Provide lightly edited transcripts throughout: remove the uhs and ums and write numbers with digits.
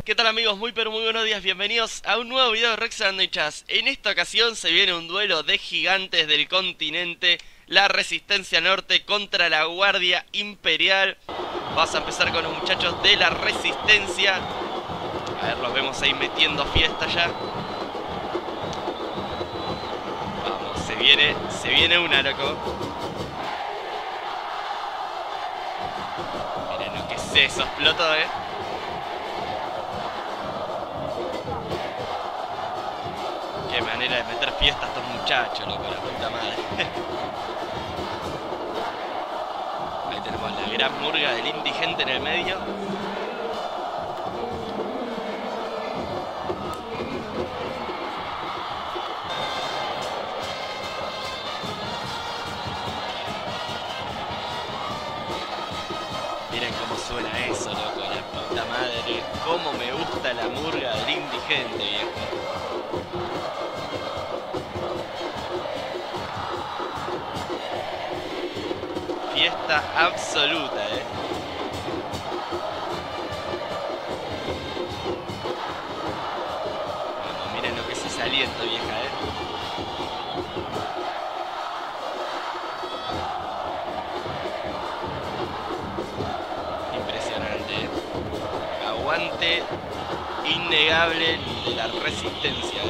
¿Qué tal amigos? Muy pero muy buenos días, bienvenidos a un nuevo video de Rex Chas. En esta ocasión se viene un duelo de gigantes del continente, la Resistencia Norte contra la Guardia Imperial. Vamos a empezar con los muchachos de la Resistencia. A ver, los vemos ahí metiendo fiesta ya. Vamos, se viene una, loco. Miren lo que es eso, explotó, Qué manera de meter fiesta a estos muchachos, loco, la puta madre. Ahí tenemos la gran murga del indigente en el medio. Miren cómo suena eso, loco, la puta madre. Cómo me gusta la murga del indigente, viejo. Fiesta absoluta, Bueno, miren lo que es ese aliento, vieja, Impresionante, Aguante innegable de la Resistencia,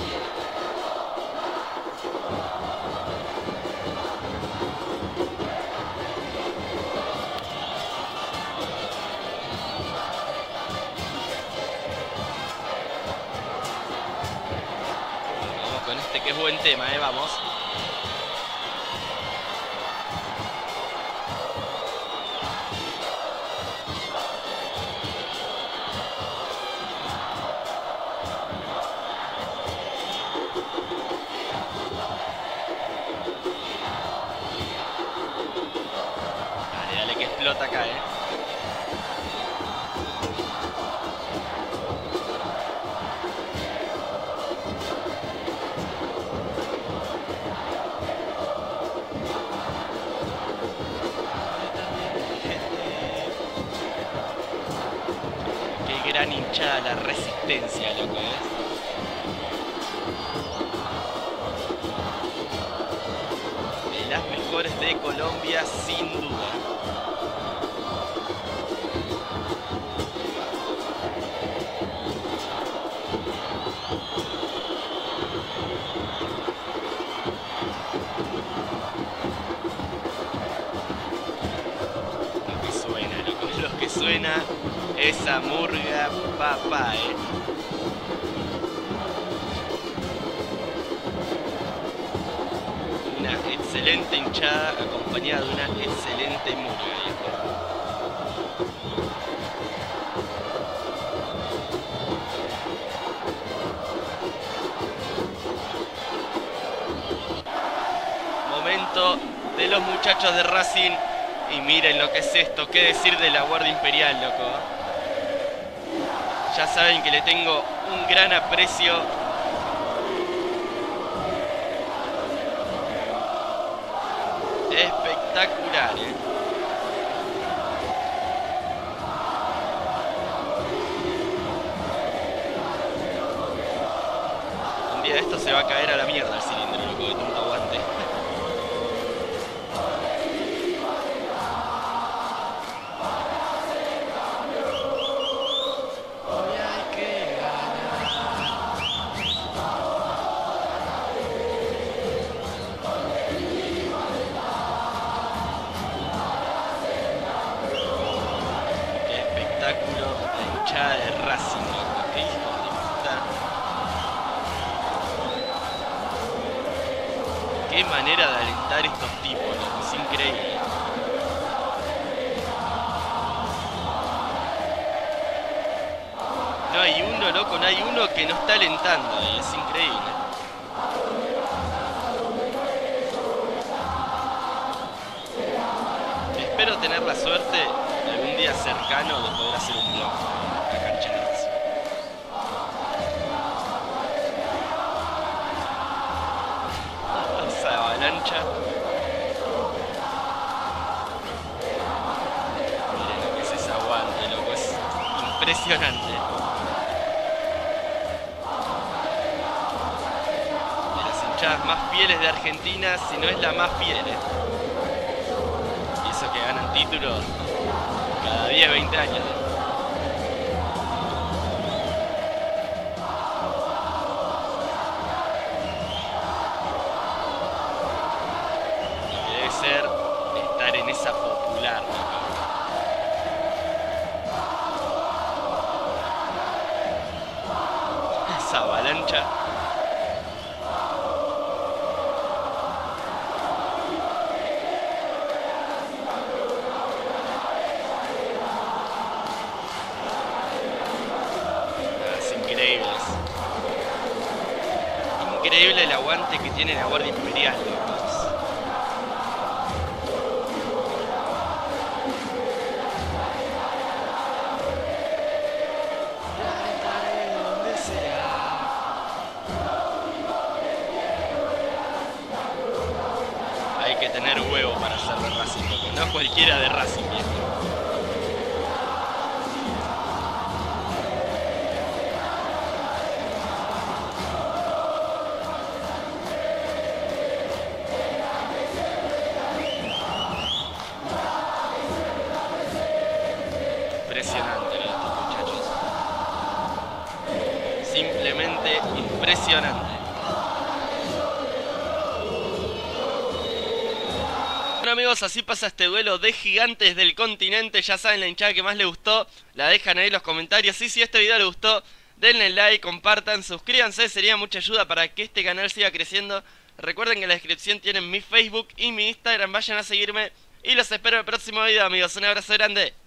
Con este que es buen tema, vamos. Dale, dale que explota acá, Gran hinchada la Resistencia, loco, De las mejores de Colombia, sin duda. Lo que suena, loco, lo que suena. Esa murga, papá, Una excelente hinchada acompañada de una excelente murga, Momento de los muchachos de Racing. Y miren lo que es esto, qué decir de la Guardia Imperial, loco. Ya saben que le tengo un gran aprecio. Espectacular, Un día de esto se va a caer a la mierda el cilindro, loco, de tanto aguante. La hinchada de Racing, loco. Qué hijo de puta. Qué manera de alentar estos tipos, loco. Es increíble. No hay uno, loco, no hay uno que no está alentando ahí. Es increíble. Espero tener la suerte algún día cercano de poder hacer un vlog en la cancha de Racing. Esa avalancha. Miren lo que es ese aguante, loco, es impresionante. hinchas más fieles de Argentina, si no es la más fiel. Y eso que ganan títulos cada 10, 20 años. Lo que debe ser estar en esa popular, ¿no? Esa avalancha. Increíble el aguante que tiene la Guardia Imperial, locos. ¿Dónde será? Hay que tener huevo para ser de Racing, loco. No cualquiera de Racing, viejo. Impresionante lo de estos muchachos. Simplemente impresionante. Bueno amigos, así pasa este duelo de gigantes del continente. Ya saben la hinchada que más les gustó, la dejan ahí en los comentarios. Y si este video les gustó, denle like, compartan, suscríbanse, sería mucha ayuda para que este canal siga creciendo. Recuerden que en la descripción tienen mi Facebook y mi Instagram, vayan a seguirme. Y los espero en el próximo video amigos, un abrazo grande.